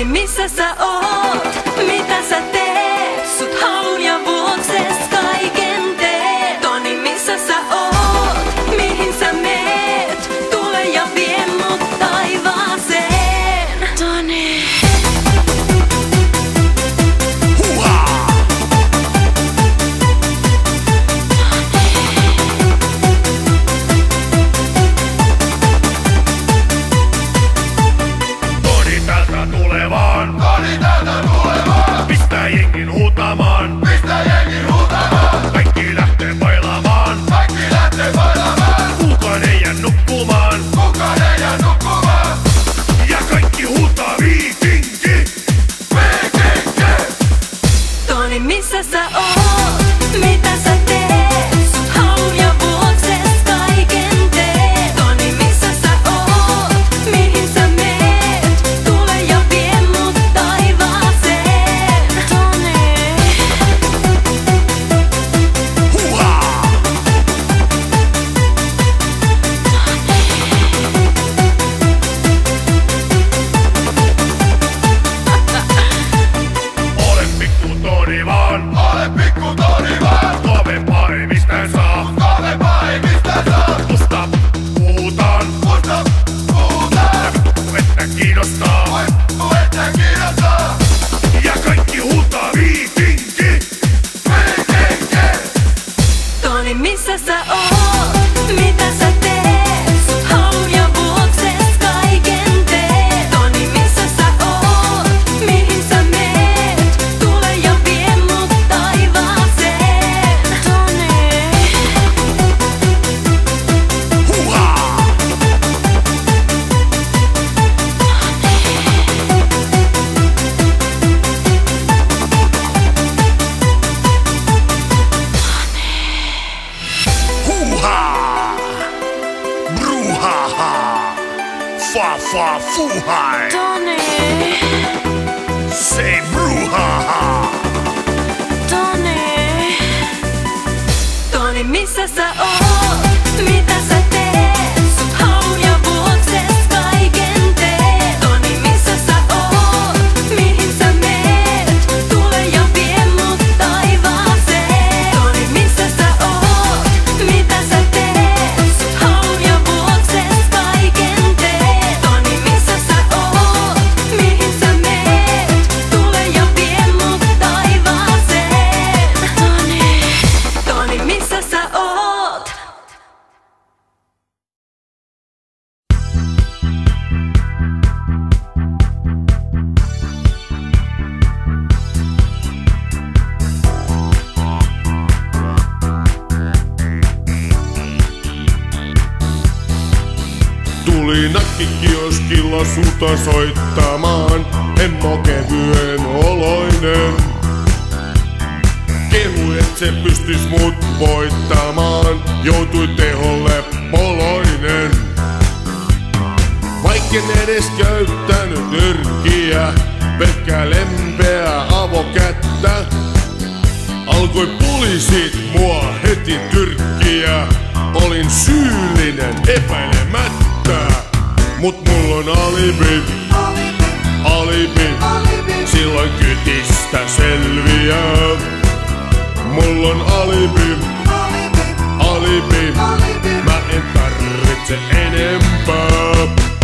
Toni, missä sä oot? Mitä sä teet? Sut haluun ja vuokses kaiken teet. Toni, missä sä oot? Mihin sä meet? Tule ja vie mut taivaaseen. Toni. Toni täältä tulevaan. Pistää jengin huutamaan. Kaikki lähtee bailaamaan. Kukaan ei jää nukkumaan. Ja kaikki huutaa viikinki. Toni, missä sä oot? Mitä sä teet? Sut haluun ja vuokses kaiken teet. Toni, missä sä oot? Mihin sä meet? Tule ja vie mut taivaaseen. Toni. Huuhaa! Olen pikku Toni vaan. Kovempaa ei mistään saa. Musta puhutaan. Ja vittu että kiinnostaa. Ja kaikki huutaa viikinki. Toni, missä sä oot? Mitä sä teet? Sut haluun ja vuokses kaiken teet. Toni, missä sä oot? Mihin sä meet? Tule ja vie mut taivaaseen. Toni. Huuhaa! Huuhaa! Bruhaha! Fa fuhai! Toni. Say bruhaha! Toni. Toni, missä sä oot? Mitä sä teet? Sut haluun ja vuokses kaiken teet. Toni, missä sä oot? Mihin sä meet? Tule ja vie mut taivaaseen. Toni, missä sä oot? Mitä sä teet? Sut haluun ja vuokses kaiken teet. Toni, missä sä oot? Mihin sä meet? Tule ja vie mut taivaaseen. Toni. Toni, missä sä oot? Tuli nakkikioskilla sulta soittamaan, hemmo kevyen oloinen. Kehu et se pystys mut voittamaan, joutui teholle poloinen. Vaikken edes käyttänyt nyrkkiä, pelkkää lempeää avokättä. Alkoi poliisit mua heti tyrkkiä, olin syyllinen epäilemättä. Mut mulla on alibi, silloin kytistä selviää. Mulla on alibi, mä en tarvitse enempää.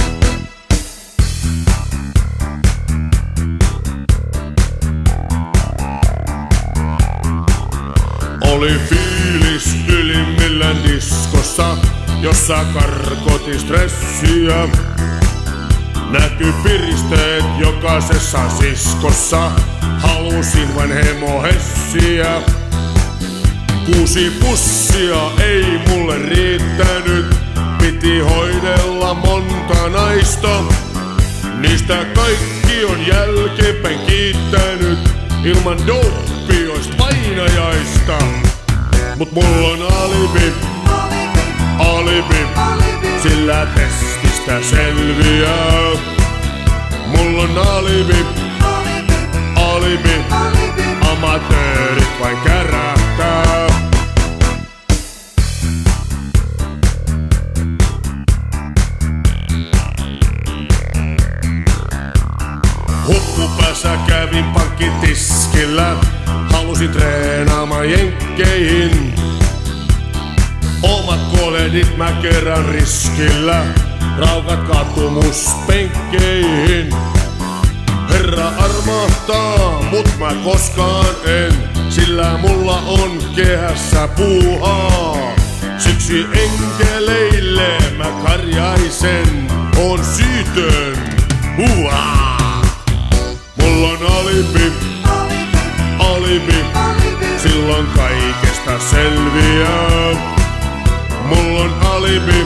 Oli fiilis ylimmillään diskossa, jossa karkotin stressiä. Näky piristeet jokaisessa siskossa, halusin vain hemohessiä. 6 pussia ei mulle riittänyt, piti hoidella monta naista. Niistä kaikki on jälkeenpäin kiittänyt, ilman doppi ois painajaista. Mut mulla on alibi, sillä testistä selviää. Mulla on alibi, amatöörit vain kärähtää. Huppupäässä kävin pankkitiskillä, halusin treenaamaan jenkkeihin. Omat koledit mä kerran riskillä, raukat katumuspenkkeihin. Herra armahtaa, mut mä koskaan en, sillä mulla on kehässä puuhaa. Siksi enkeleille mä karjaisen, on syytön. Mulla on alibi, silloin kaikesta selviää. Mulla on alibi,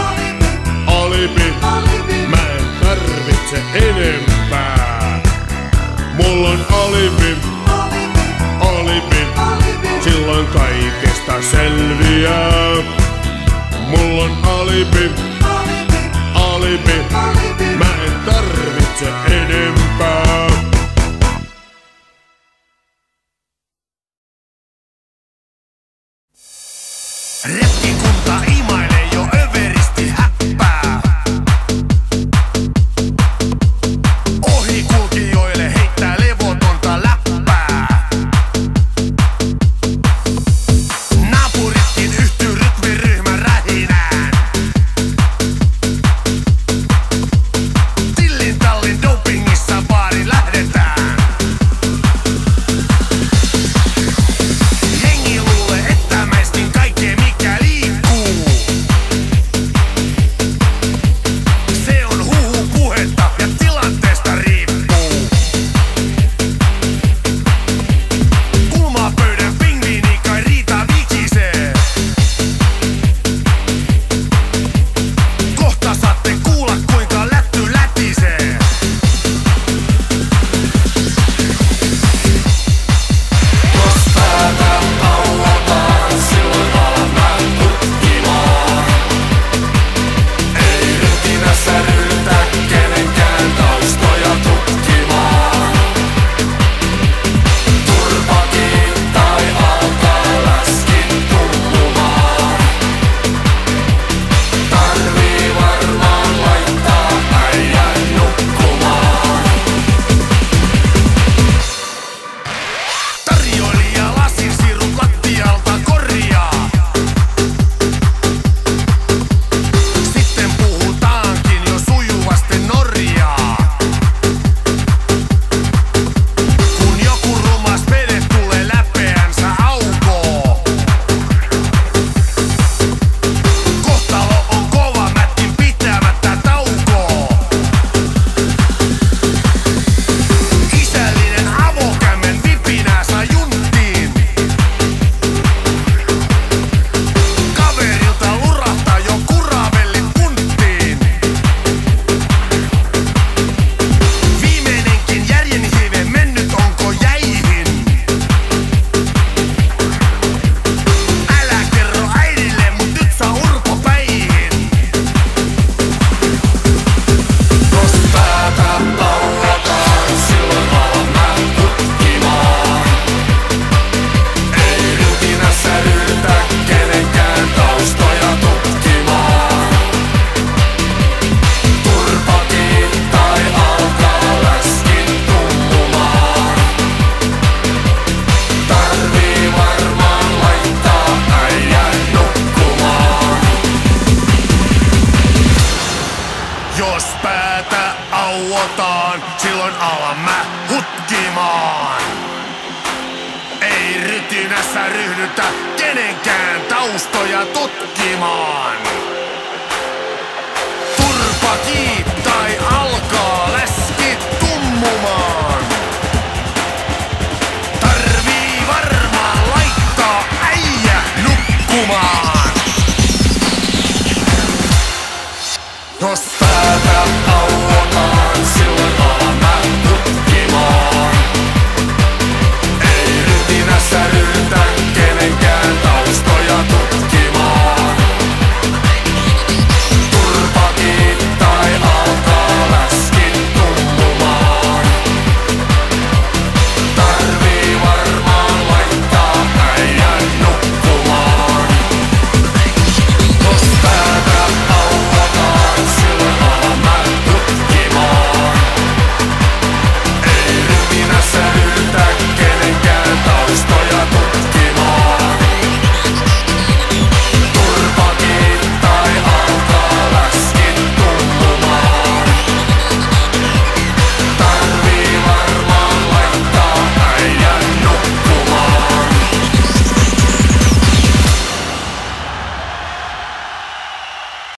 mä en tarvitse enempää. Mulla on alibi, silloin kaikesta selviää. Mulla on alibi, mä en tarvitse enempää. Retkikunta imailee jo överisti häppää. Ohikulkijoille heittää levotonta läppää. Naapuritkin yhtyy rytmiryhmän rähinään. Tillin tallin dopingissa baariin lähdetään. Jengi luulee, että mäistin kaikkea mikä liikkuu. Se on huhupuhetta ja tilanteesta riippuu. Kulmapöydän pingviini kai riita vikisee. Kohta saatte kuulla kuinka lätty lätisee. Jos päätä auataan, silloin alan mä tutkimaan. Ei rytinässä ryhdytä kenenkään taustoja tutkimaan. Turpakin tai alkaa läskin tummumaan. Tarvii varmaan laittaa äijän nukkumaan. Tarjoilija lasinsirut lattialta korjaa. Sitten puhutaankin jo sujuvasti norjaa. Kun joku rumas vede tulee läpeänsä aukoo. Kohtalo on kova, mätkin pitämättä taukoo. Isällinen avokämmen vipinää saa junttiin. Kaverilta lurahtaa jo kuravellit punttiin. Viimeinenkin järjen hiive mennyt onko jäihin? Älä kerro äidille, mut nyt saa urpopäihin. Jos päätä auataan, silloin alan mä tutkimaan. Ei rytinässä ryhdytä kenenkään taustoja tutkimaan. Turpakin tai alkaa läskin tummumaan. Tarvii varmaan laittaa äijän nukkumaan. Jos päätä auotaan, silloin alan mä hutkimaan. Ei rytinässä ryhdytä kenenkään taustoja tutkimaan. Turpa tai alkaa